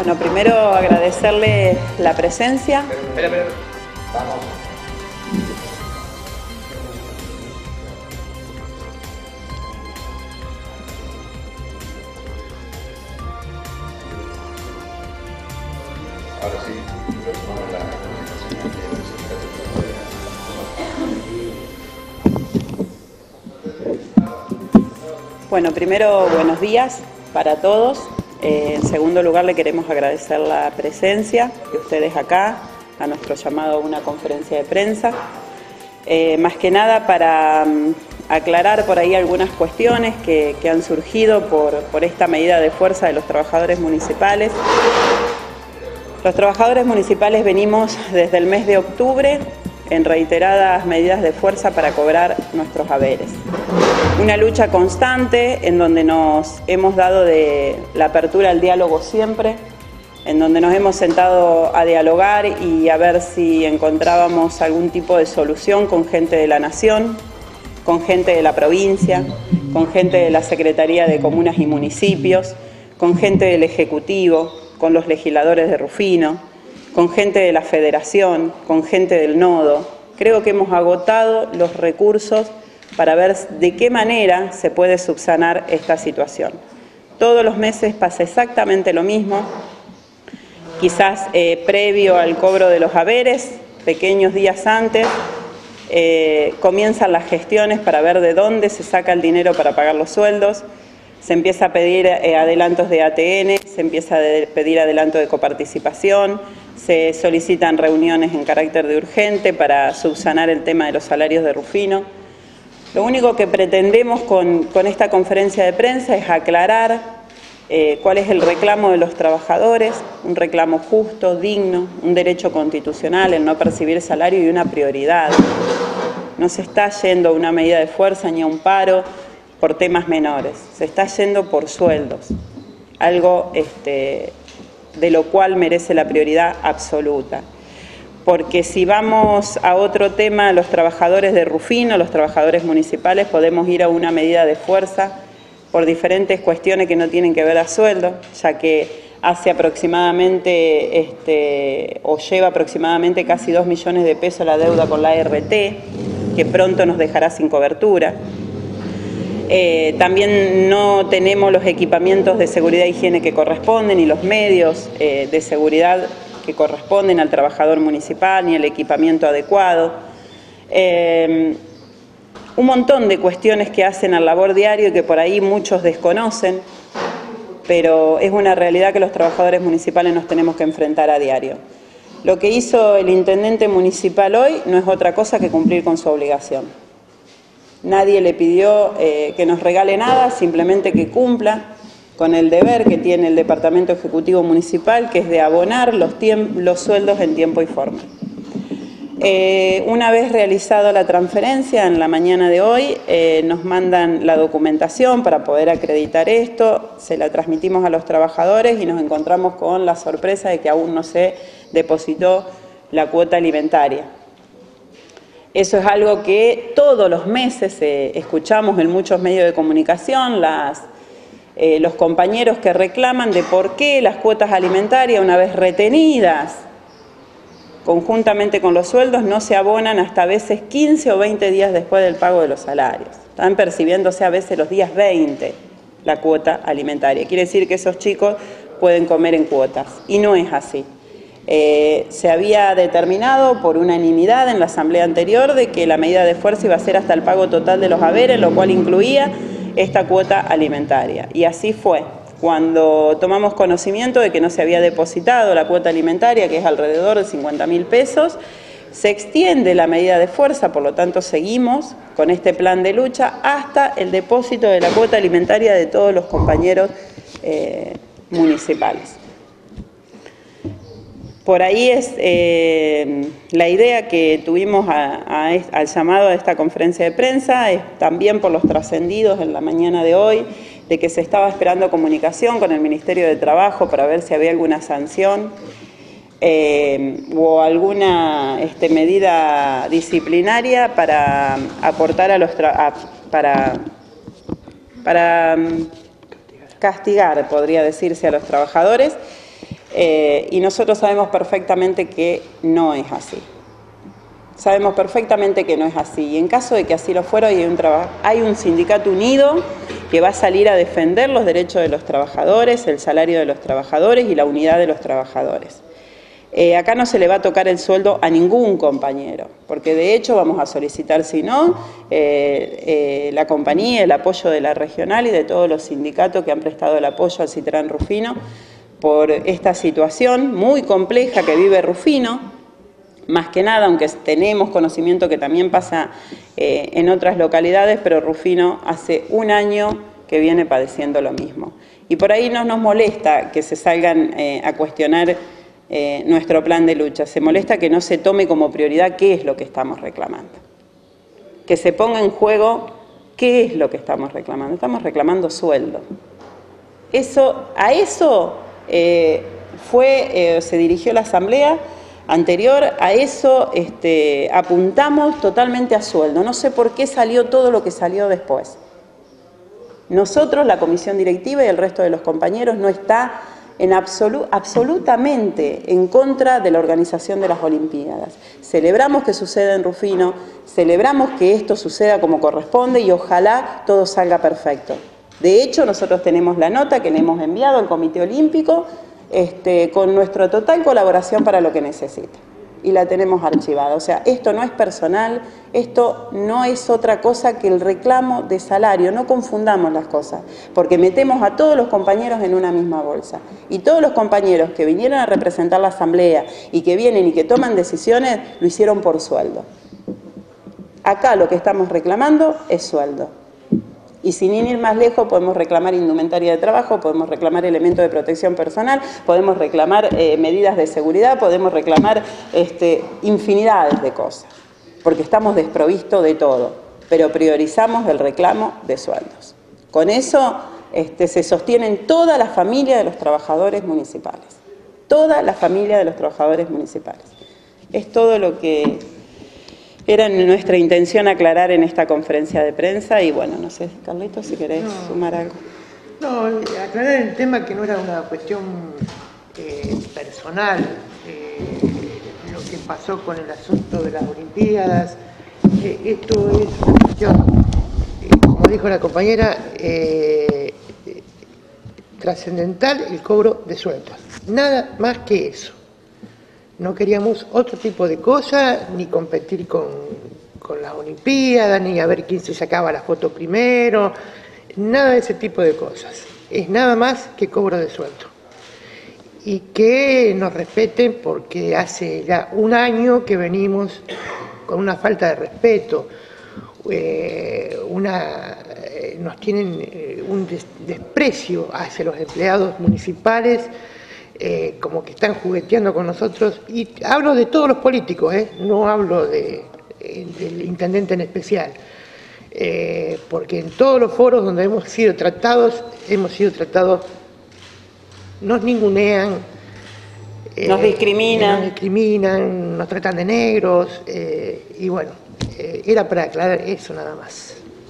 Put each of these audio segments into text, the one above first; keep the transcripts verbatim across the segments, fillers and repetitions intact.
Bueno, primero agradecerle la presencia. Espera, espera, vamos. Ahora sí, retomamos la comunicación. Bueno, primero, buenos días para todos. Eh, en segundo lugar, le queremos agradecer la presencia de ustedes acá, a nuestro llamado a una conferencia de prensa. Eh, más que nada para um, aclarar por ahí algunas cuestiones que, que han surgido por, por esta medida de fuerza de los trabajadores municipales. Los trabajadores municipales venimos desde el mes de octubre en reiteradas medidas de fuerza para cobrar nuestros haberes. Una lucha constante en donde nos hemos dado de la apertura al diálogo siempre, en donde nos hemos sentado a dialogar y a ver si encontrábamos algún tipo de solución con gente de la Nación, con gente de la provincia, con gente de la Secretaría de Comunas y Municipios, con gente del Ejecutivo, con los legisladores de Rufino, con gente de la Federación, con gente del Nodo. Creo que hemos agotado los recursos para ver de qué manera se puede subsanar esta situación. Todos los meses pasa exactamente lo mismo, quizás eh, previo al cobro de los haberes, pequeños días antes, eh, comienzan las gestiones para ver de dónde se saca el dinero para pagar los sueldos, se empieza a pedir eh, adelantos de A T N, se empieza a pedir adelanto de coparticipación, se solicitan reuniones en carácter de urgente para subsanar el tema de los salarios de Rufino. Lo único que pretendemos con, con esta conferencia de prensa es aclarar eh, cuál es el reclamo de los trabajadores, un reclamo justo, digno, un derecho constitucional, el no percibir salario y una prioridad. No se está yendo a una medida de fuerza ni a un paro por temas menores, se está yendo por sueldos, algo este, de lo cual merece la prioridad absoluta. Porque si vamos a otro tema, los trabajadores de Rufino, los trabajadores municipales, podemos ir a una medida de fuerza por diferentes cuestiones que no tienen que ver a sueldo, ya que hace aproximadamente, este, o lleva aproximadamente casi dos millones de pesos la deuda con la A R T, que pronto nos dejará sin cobertura. Eh, también no tenemos los equipamientos de seguridad e higiene que corresponden y los medios eh, de seguridad que corresponden al trabajador municipal, ni el equipamiento adecuado. Eh, un montón de cuestiones que hacen al labor diario y que por ahí muchos desconocen, pero es una realidad que los trabajadores municipales nos tenemos que enfrentar a diario. Lo que hizo el intendente municipal hoy no es otra cosa que cumplir con su obligación. Nadie le pidió eh, que nos regale nada, simplemente que cumpla con el deber que tiene el Departamento Ejecutivo Municipal, que es de abonar los, los sueldos en tiempo y forma. Eh, una vez realizado la transferencia, en la mañana de hoy, eh, nos mandan la documentación para poder acreditar esto, se la transmitimos a los trabajadores y nos encontramos con la sorpresa de que aún no se depositó la cuota alimentaria. Eso es algo que todos los meses eh, escuchamos en muchos medios de comunicación, las Eh, los compañeros que reclaman de por qué las cuotas alimentarias, una vez retenidas conjuntamente con los sueldos, no se abonan hasta a veces quince o veinte días después del pago de los salarios. Están percibiéndose a veces los días veinte la cuota alimentaria. Quiere decir que esos chicos pueden comer en cuotas, y no es así. Eh, se había determinado por unanimidad en la asamblea anterior de que la medida de fuerza iba a ser hasta el pago total de los haberes, lo cual incluía esta cuota alimentaria. Y así fue. Cuando tomamos conocimiento de que no se había depositado la cuota alimentaria, que es alrededor de cincuenta mil pesos, se extiende la medida de fuerza, por lo tanto seguimos con este plan de lucha hasta el depósito de la cuota alimentaria de todos los compañeros eh, municipales. Por ahí es eh, la idea que tuvimos a, a, al llamado a esta conferencia de prensa, es también por los trascendidos en la mañana de hoy, de que se estaba esperando comunicación con el Ministerio de Trabajo para ver si había alguna sanción eh, o alguna este, medida disciplinaria para aportar a los tra a, para, para castigar, podría decirse, a los trabajadores. eh, y nosotros sabemos perfectamente que no es así. Sabemos perfectamente que no es así, y en caso de que así lo fuera, hay un, hay un sindicato unido que va a salir a defender los derechos de los trabajadores, el salario de los trabajadores y la unidad de los trabajadores. Eh, acá no se le va a tocar el sueldo a ningún compañero, porque de hecho vamos a solicitar, si no, eh, eh, la compañía, el apoyo de la regional y de todos los sindicatos que han prestado el apoyo al Citrán Rufino por esta situación muy compleja que vive Rufino. Más que nada, aunque tenemos conocimiento que también pasa eh, en otras localidades, pero Rufino hace un año que viene padeciendo lo mismo. Y por ahí no nos molesta que se salgan eh, a cuestionar eh, nuestro plan de lucha, se molesta que no se tome como prioridad qué es lo que estamos reclamando. Que se ponga en juego qué es lo que estamos reclamando. Estamos reclamando sueldo. Eso, a eso eh, fue, eh, se dirigió la Asamblea anterior, a eso este, apuntamos totalmente a sueldo. No sé por qué salió todo lo que salió después. Nosotros, la comisión directiva y el resto de los compañeros, no está en absolu absolutamente en contra de la organización de las Olimpiadas. Celebramos que suceda en Rufino, celebramos que esto suceda como corresponde y ojalá todo salga perfecto. De hecho, nosotros tenemos la nota que le hemos enviado al Comité Olímpico, Este, con nuestra total colaboración para lo que necesite. Y la tenemos archivada. O sea, esto no es personal, esto no es otra cosa que el reclamo de salario. No confundamos las cosas, porque metemos a todos los compañeros en una misma bolsa. Y todos los compañeros que vinieron a representar la Asamblea y que vienen y que toman decisiones, lo hicieron por sueldo. Acá lo que estamos reclamando es sueldo. Y sin ir más lejos, podemos reclamar indumentaria de trabajo, podemos reclamar elementos de protección personal, podemos reclamar eh, medidas de seguridad, podemos reclamar este, infinidades de cosas, porque estamos desprovistos de todo, pero priorizamos el reclamo de sueldos. Con eso este, se sostienen toda la familia de los trabajadores municipales, toda la familia de los trabajadores municipales. Es todo lo que era nuestra intención aclarar en esta conferencia de prensa y bueno, no sé, Carlitos, si querés no, sumar algo. No, aclarar el tema que no era una cuestión eh, personal, eh, lo que pasó con el asunto de las Olimpiadas, eh, esto es una cuestión, eh, como dijo la compañera, eh, eh, trascendental el cobro de sueldos, nada más que eso. No queríamos otro tipo de cosas, ni competir con, con las Olimpiadas, ni a ver quién se sacaba la foto primero, nada de ese tipo de cosas. Es nada más que cobro de sueldo. Y que nos respeten porque hace ya un año que venimos con una falta de respeto, eh, una, eh, nos tienen eh, un des desprecio hacia los empleados municipales, Eh, como que están jugueteando con nosotros, y hablo de todos los políticos, ¿eh? No hablo de, de, del intendente en especial, eh, porque en todos los foros donde hemos sido tratados, hemos sido tratados, nos ningunean, eh, nos discriminan, nos discriminan, nos tratan de negros, eh, y bueno, eh, era para aclarar eso nada más.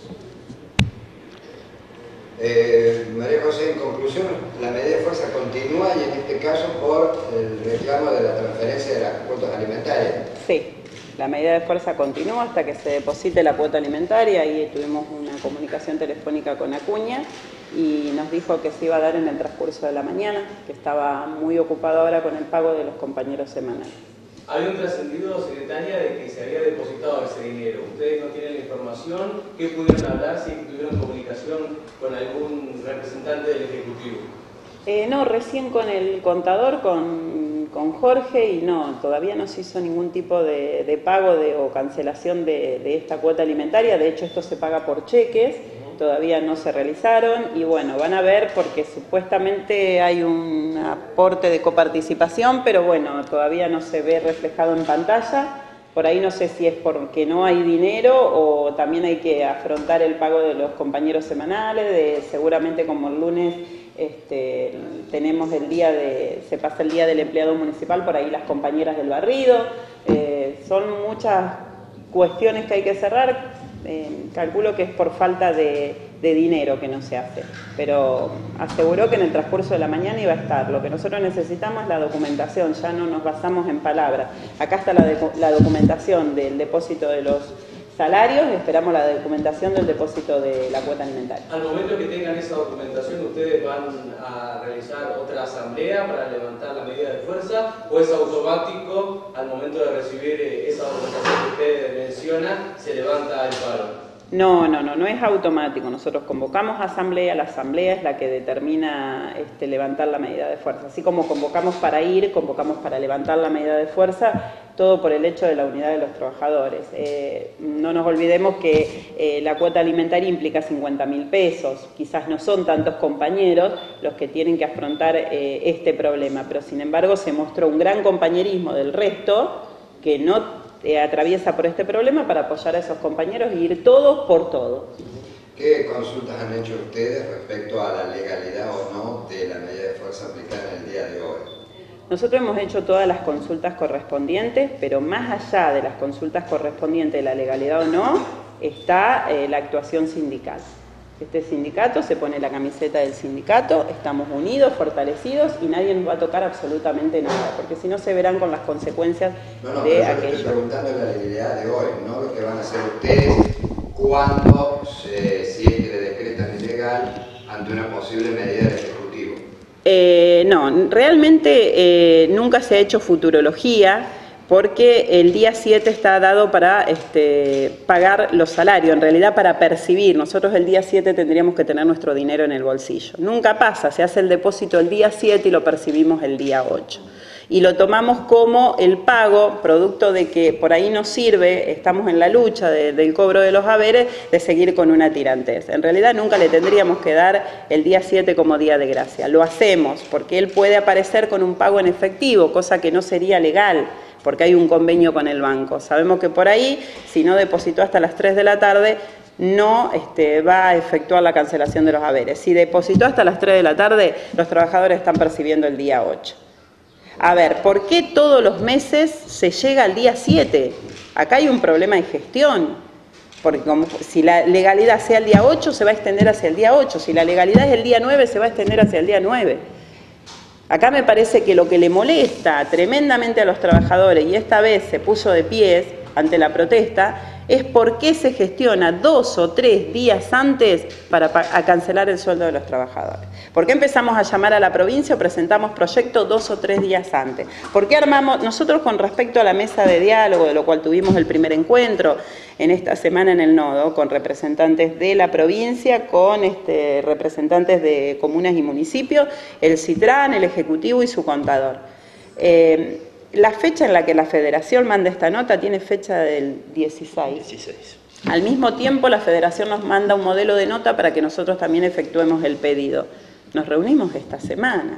Eh, María José, en conclusión, la medida de fuerza continúa y en este caso por el reclamo de la transferencia de las cuotas alimentarias. Sí, la medida de fuerza continúa hasta que se deposite la cuota alimentaria. Ahí tuvimos una comunicación telefónica con Acuña y nos dijo que se iba a dar en el transcurso de la mañana, que estaba muy ocupado ahora con el pago de los compañeros semanales. Había un trascendido, secretaria, de que se había depositado ese dinero. ¿Ustedes no tienen la información? ¿Qué pudieron hablar? Si tuvieron comunicación con algún representante del Ejecutivo. Eh, no, recién con el contador, con, con Jorge, y no, todavía no se hizo ningún tipo de, de pago de, o cancelación de, de esta cuota alimentaria. De hecho, esto se paga por cheques. Todavía no se realizaron y bueno, van a ver porque supuestamente hay un aporte de coparticipación, pero bueno, todavía no se ve reflejado en pantalla. Por ahí no sé si es porque no hay dinero o también hay que afrontar el pago de los compañeros semanales, de, seguramente como el lunes este, tenemos el día de, se pasa el día del empleado municipal, por ahí las compañeras del barrido, eh, son muchas cuestiones que hay que cerrar. Eh, calculo que es por falta de, de dinero que no se hace, pero aseguró que en el transcurso de la mañana iba a estar. Lo que nosotros necesitamos es la documentación, ya no nos basamos en palabras. Acá está la, la documentación del depósito de los salarios, esperamos la documentación del depósito de la cuota alimentaria. Al momento que tengan esa documentación, ¿ustedes van a realizar otra asamblea para levantar la medida de fuerza o es automático al momento de recibir esa documentación que usted menciona, se levanta el paro? No, no, no, no es automático. Nosotros convocamos asamblea, la asamblea es la que determina este, levantar la medida de fuerza. Así como convocamos para ir, convocamos para levantar la medida de fuerza, todo por el hecho de la unidad de los trabajadores. Eh, no nos olvidemos que eh, la cuota alimentaria implica cincuenta mil pesos. Quizás no son tantos compañeros los que tienen que afrontar eh, este problema, pero sin embargo se mostró un gran compañerismo del resto que no Eh, atraviesa por este problema para apoyar a esos compañeros y ir todos por todo. ¿Qué consultas han hecho ustedes respecto a la legalidad o no de la medida de fuerza aplicada en el día de hoy? Nosotros hemos hecho todas las consultas correspondientes, pero más allá de las consultas correspondientes de la legalidad o no, está eh, la actuación sindical. Este sindicato se pone la camiseta del sindicato, estamos unidos, fortalecidos y nadie nos va a tocar absolutamente nada, porque si no se verán con las consecuencias no, no, de pero yo aquello. estoy preguntando la legalidad de hoy, no lo que van a hacer ustedes cuando se, si es que le decretan ilegal ante una posible medida del Ejecutivo. Eh, no, realmente eh, nunca se ha hecho futurología, porque el día siete está dado para este, pagar los salarios, en realidad para percibir. Nosotros el día siete tendríamos que tener nuestro dinero en el bolsillo. Nunca pasa, se hace el depósito el día siete y lo percibimos el día ocho. Y lo tomamos como el pago, producto de que por ahí nos sirve, estamos en la lucha de, del cobro de los haberes, de seguir con una tirantez. En realidad nunca le tendríamos que dar el día siete como día de gracia. Lo hacemos porque él puede aparecer con un pago en efectivo, cosa que no sería legal, porque hay un convenio con el banco. Sabemos que por ahí, si no depositó hasta las tres de la tarde, no este, va a efectuar la cancelación de los haberes. Si depositó hasta las tres de la tarde, los trabajadores están percibiendo el día ocho. A ver, ¿por qué todos los meses se llega al día siete? Acá hay un problema de gestión, porque como, si la legalidad sea el día ocho, se va a extender hacia el día ocho. Si la legalidad es el día nueve, se va a extender hacia el día nueve. Acá me parece que lo que le molesta tremendamente a los trabajadores, y esta vez se puso de pies ante la protesta, es por qué se gestiona dos o tres días antes para a cancelar el sueldo de los trabajadores. ¿Por qué empezamos a llamar a la provincia o presentamos proyectos dos o tres días antes? ¿Por qué armamos, nosotros con respecto a la mesa de diálogo, de lo cual tuvimos el primer encuentro en esta semana en el Nodo, con representantes de la provincia, con este, representantes de comunas y municipios, el CITRAN, el Ejecutivo y su contador? Eh, La fecha en la que la Federación manda esta nota tiene fecha del dieciséis. dieciséis. Al mismo tiempo, la Federación nos manda un modelo de nota para que nosotros también efectuemos el pedido. Nos reunimos esta semana.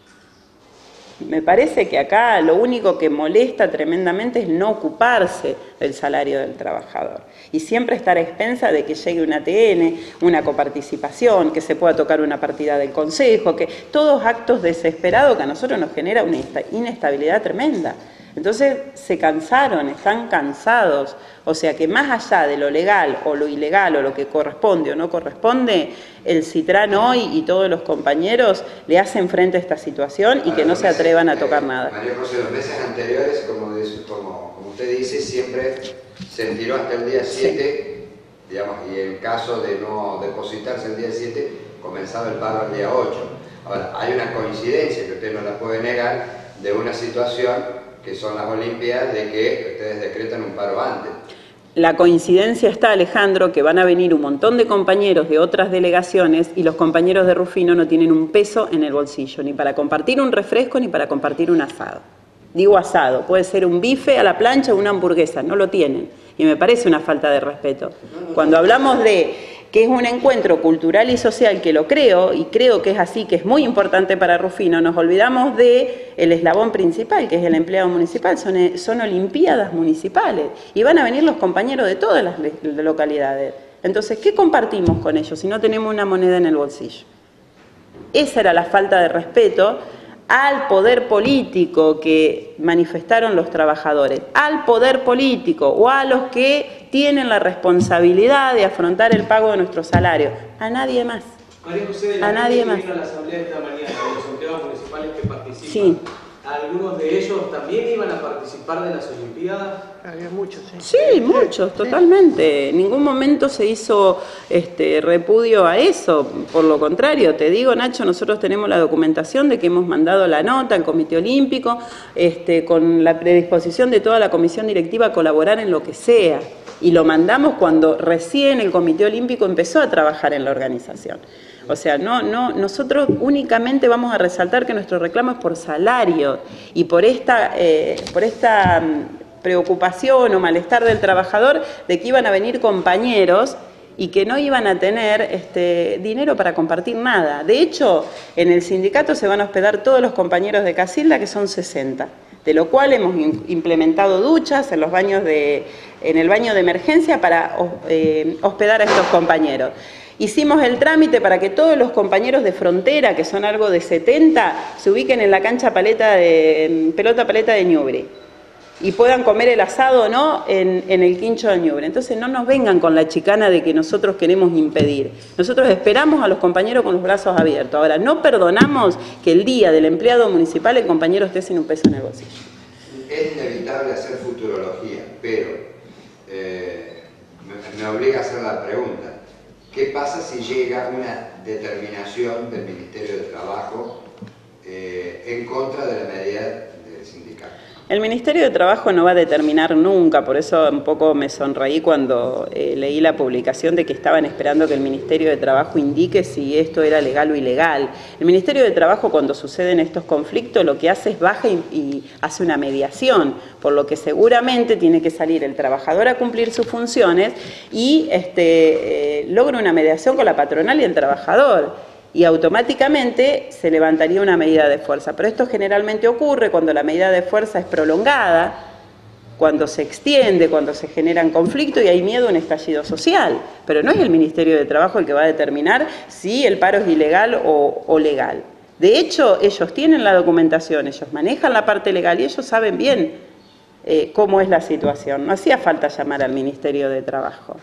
Me parece que acá lo único que molesta tremendamente es no ocuparse del salario del trabajador y siempre estar a expensa de que llegue un A T N, una coparticipación, que se pueda tocar una partida del Consejo, que todos actos desesperados que a nosotros nos genera una inestabilidad tremenda. Entonces se cansaron, están cansados, o sea que más allá de lo legal o lo ilegal o lo que corresponde o no corresponde, el CITRAN hoy y todos los compañeros le hacen frente a esta situación y que no se atrevan a tocar nada. María José, los meses anteriores, como, como, como usted dice, siempre se tiró hasta el día siete, sí. Digamos, y en caso de no depositarse el día siete, comenzaba el paro el día ocho. Ahora, hay una coincidencia que usted no la puede negar de una situación que son las Olimpiadas, de que ustedes decretan un paro antes. La coincidencia está, Alejandro, que van a venir un montón de compañeros de otras delegaciones y los compañeros de Rufino no tienen un peso en el bolsillo, ni para compartir un refresco ni para compartir un asado. Digo asado, puede ser un bife a la plancha o una hamburguesa, no lo tienen. Y me parece una falta de respeto. Cuando hablamos de que es un encuentro cultural y social, que lo creo, y creo que es así, que es muy importante para Rufino, nos olvidamos de el eslabón principal, que es el empleado municipal, son, son olimpiadas municipales, y van a venir los compañeros de todas las localidades. Entonces, ¿qué compartimos con ellos si no tenemos una moneda en el bolsillo? Esa era la falta de respeto al poder político que manifestaron los trabajadores, al poder político o a los que tienen la responsabilidad de afrontar el pago de nuestros salarios, a nadie más. María José, a nadie más. Vino a la asamblea esta mañana de los empleados municipales que participan. Sí. ¿Algunos de ellos también iban a participar de las Olimpiadas? Había muchos, sí. Sí, muchos, totalmente. En ningún momento se hizo este, repudio a eso. Por lo contrario, te digo, Nacho, nosotros tenemos la documentación de que hemos mandado la nota al Comité Olímpico este, con la predisposición de toda la comisión directiva a colaborar en lo que sea. Y lo mandamos cuando recién el Comité Olímpico empezó a trabajar en la organización. O sea, no, no, nosotros únicamente vamos a resaltar que nuestro reclamo es por salario y por esta, eh, por esta preocupación o malestar del trabajador de que iban a venir compañeros y que no iban a tener este, dinero para compartir nada. De hecho, en el sindicato se van a hospedar todos los compañeros de Casilda, que son sesenta, de lo cual hemos implementado duchas en los baños de, en el baño de emergencia para eh, hospedar a estos compañeros. Hicimos el trámite para que todos los compañeros de frontera, que son algo de setenta, se ubiquen en la cancha paleta de, pelota paleta de Ñuble y puedan comer el asado o no en, en el quincho de Ñuble. Entonces no nos vengan con la chicana de que nosotros queremos impedir. Nosotros esperamos a los compañeros con los brazos abiertos. Ahora, no perdonamos que el día del empleado municipal el compañero esté sin un peso en el bolsillo. Es inevitable hacer futurología, pero eh, me, me obliga a hacer la pregunta. ¿Qué pasa si llega una determinación del Ministerio de Trabajo eh, en contra de la medida del sindicato? El Ministerio de Trabajo no va a determinar nunca, por eso un poco me sonreí cuando eh, leí la publicación de que estaban esperando que el Ministerio de Trabajo indique si esto era legal o ilegal. El Ministerio de Trabajo, cuando suceden estos conflictos, lo que hace es baja y, y hace una mediación, por lo que seguramente tiene que salir el trabajador a cumplir sus funciones y este, eh, logra una mediación con la patronal y el trabajador. Y automáticamente se levantaría una medida de fuerza. Pero esto generalmente ocurre cuando la medida de fuerza es prolongada, cuando se extiende, cuando se generan conflictos y hay miedo a un estallido social. Pero no es el Ministerio de Trabajo el que va a determinar si el paro es ilegal o, o legal. De hecho, ellos tienen la documentación, ellos manejan la parte legal y ellos saben bien eh, cómo es la situación. No hacía falta llamar al Ministerio de Trabajo.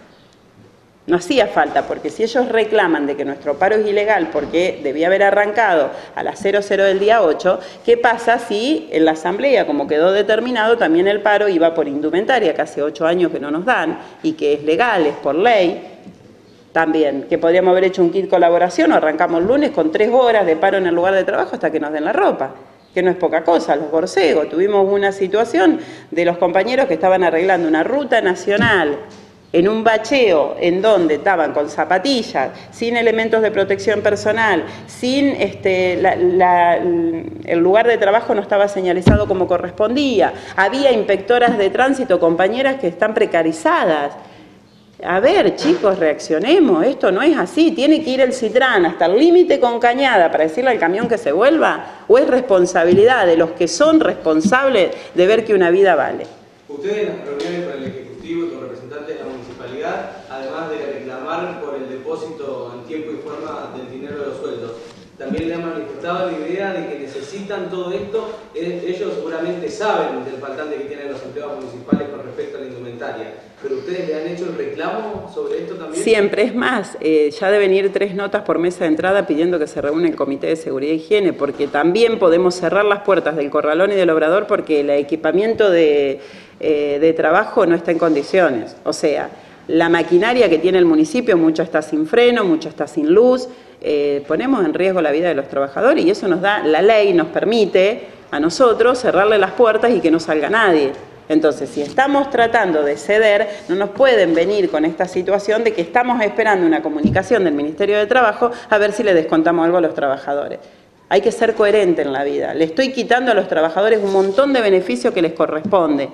No hacía falta, porque si ellos reclaman de que nuestro paro es ilegal porque debía haber arrancado a las cero cero del día ocho, ¿qué pasa si en la asamblea, como quedó determinado, también el paro iba por indumentaria, que hace ocho años que no nos dan, y que es legal, es por ley? También, que podríamos haber hecho un kit colaboración, o arrancamos lunes con tres horas de paro en el lugar de trabajo hasta que nos den la ropa, que no es poca cosa, los borcegos. Tuvimos una situación de los compañeros que estaban arreglando una ruta nacional en un bacheo en donde estaban con zapatillas, sin elementos de protección personal, sin este, la, la, el lugar de trabajo no estaba señalizado como correspondía, había inspectoras de tránsito, compañeras que están precarizadas. A ver, chicos, reaccionemos, esto no es así, tiene que ir el Citrán hasta el límite con Cañada para decirle al camión que se vuelva, o es responsabilidad de los que son responsables de ver que una vida vale. Ustedes en las reuniones con el Ejecutivo y con representantes de la municipalidad, además de reclamar por el depósito en tiempo y forma del dinero de los sueldos, también le han manifestado la idea de que necesitan todo esto. Ellos seguramente saben del faltante que tienen los empleados municipales con respecto a la indumentaria, pero ¿ustedes le han hecho el reclamo sobre esto también? Siempre, es más, eh, ya deben ir tres notas por mesa de entrada pidiendo que se reúne el Comité de Seguridad e Higiene, porque también podemos cerrar las puertas del Corralón y del Obrador porque el equipamiento de, eh, de trabajo no está en condiciones. O sea, la maquinaria que tiene el municipio, mucha está sin freno, mucha está sin luz, eh, ponemos en riesgo la vida de los trabajadores y eso nos da, la ley nos permite a nosotros cerrarle las puertas y que no salga nadie. Entonces, si estamos tratando de ceder, no nos pueden venir con esta situación de que estamos esperando una comunicación del Ministerio de Trabajo a ver si le descontamos algo a los trabajadores. Hay que ser coherente en la vida. Le estoy quitando a los trabajadores un montón de beneficios que les corresponde,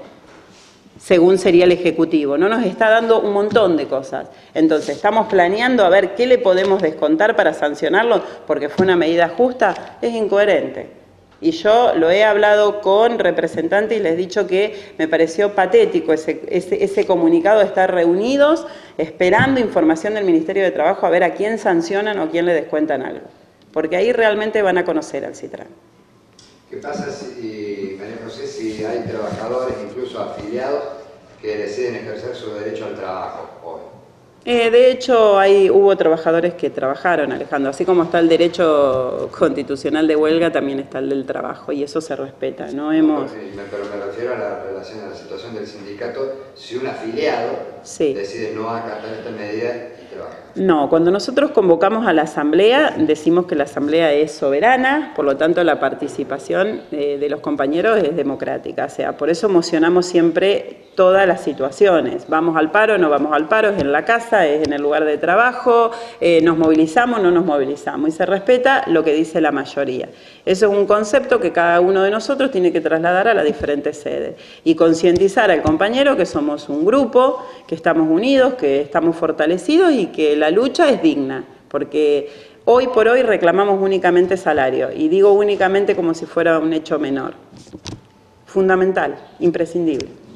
según sería el Ejecutivo. No nos está dando un montón de cosas. Entonces, estamos planeando a ver qué le podemos descontar para sancionarlo, porque fue una medida justa. Es incoherente. Y yo lo he hablado con representantes y les he dicho que me pareció patético ese, ese, ese comunicado de estar reunidos esperando información del Ministerio de Trabajo a ver a quién sancionan o a quién le descuentan algo. Porque ahí realmente van a conocer al Citrán. ¿Qué pasa si, María José, si hay trabajadores, incluso afiliados, que deciden ejercer su derecho al trabajo hoy? Eh, de hecho, hay, hubo trabajadores que trabajaron, Alejandro. Así como está el derecho constitucional de huelga, también está el del trabajo, y eso se respeta. No hemos... No, pero me refiero a la relación, a la situación del sindicato, si un afiliado sí. decide no acatar esta medida y trabaja. No, cuando nosotros convocamos a la asamblea, decimos que la asamblea es soberana, por lo tanto la participación eh, de los compañeros es democrática. O sea, por eso mocionamos siempre todas las situaciones. Vamos al paro, no vamos al paro, es en la casa, es en el lugar de trabajo, eh, nos movilizamos, no nos movilizamos. Y se respeta lo que dice la mayoría. Eso es un concepto que cada uno de nosotros tiene que trasladar a las diferentes sedes. Y concientizar al compañero que somos un grupo, que estamos unidos, que estamos fortalecidos y que la lucha es digna, porque hoy por hoy reclamamos únicamente salario, y digo únicamente como si fuera un hecho menor. Fundamental, imprescindible.